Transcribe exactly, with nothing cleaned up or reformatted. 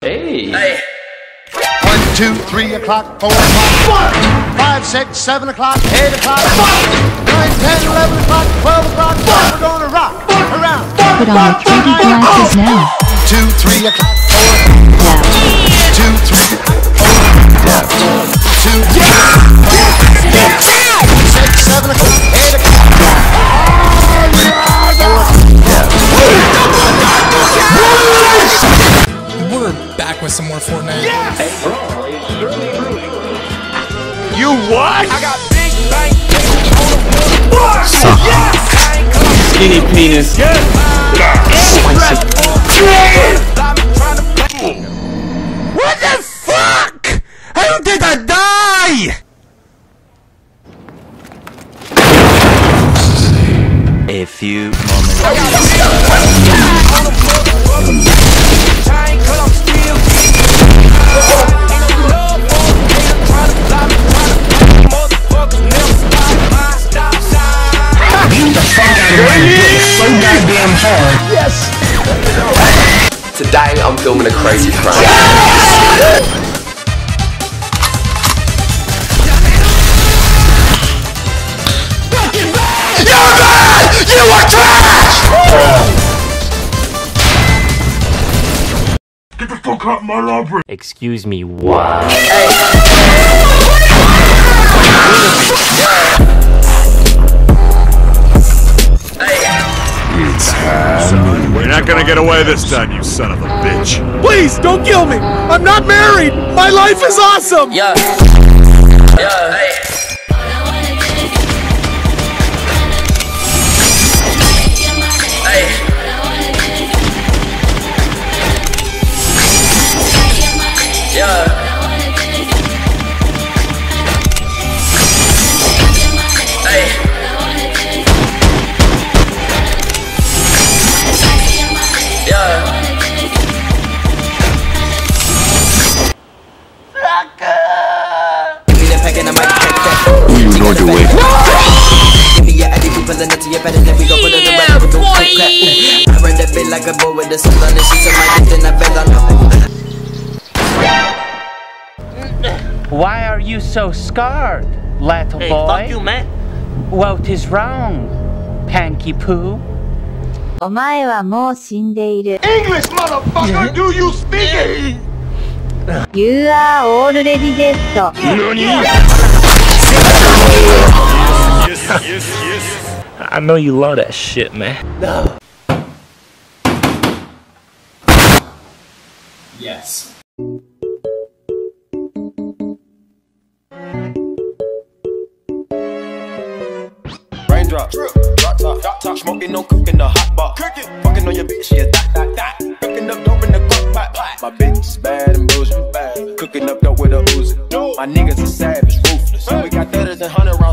Hey. Hey. One, two, three o'clock, four o'clock, five, six, seven o'clock, eight o'clock, nine, ten, eleven o'clock, twelve o'clock. We're gonna rock around. Put on your three D glasses now. Two, three o'clock, four o'clock. Two, three, four o'clock. Two, six, seven o'clock, eight o'clock. We're back with some more Fortnite. Yes! You what? I got big bang on the water. Yes! Skinny penis. Yes! What the fuck? How did I die? A few moments Today I'm filming a crazy prank. You're bad! You are trash! Get the fuck out of my library. Excuse me, what? You're not gonna get away this time, you son of a bitch. Please, don't kill me! I'm not married! My life is awesome! Yeah. Yeah. Hey. Hey. Yeah. Hey. Who you going to wait? Yeah, boy! I read that bit like a boy with the sun on the sheets of my dick, then I fell on. Why are you so scared, little Hey, boy? fuck you, man. What is wrong, Panky Poo? お前はもう死んでいる。 English, motherfucker, do you speak it? You are already dead. Yes, yes, yes. I know you love that shit, man. No. Yes. Raindrop, drop top, drop top, smoking, no cooking, the hot bar. Cooking, fucking on your bitch, yeah, that, that, that. Cooking up dope in the cook pot, pot. My bitch is bad and bullshit bad. Cooking up dope with a Uzi. My niggas are savage, ruthless. We got thudders and hundred rounds.